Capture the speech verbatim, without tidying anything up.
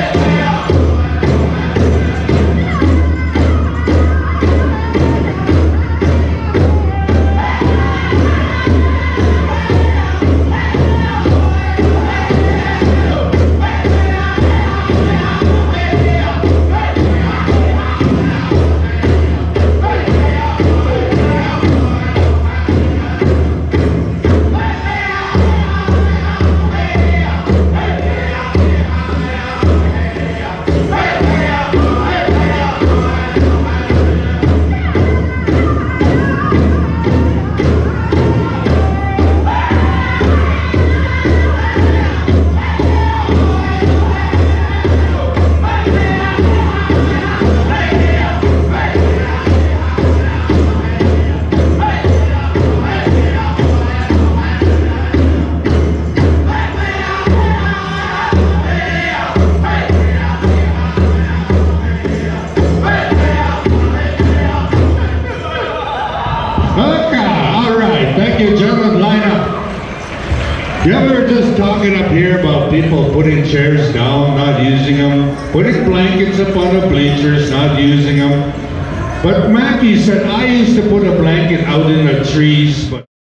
Thank you, gentlemen. Line up. Yeah, we were just talking up here about people putting chairs down, not using them, putting blankets up on the bleachers, not using them. But Mackie said, I used to put a blanket out in the trees, but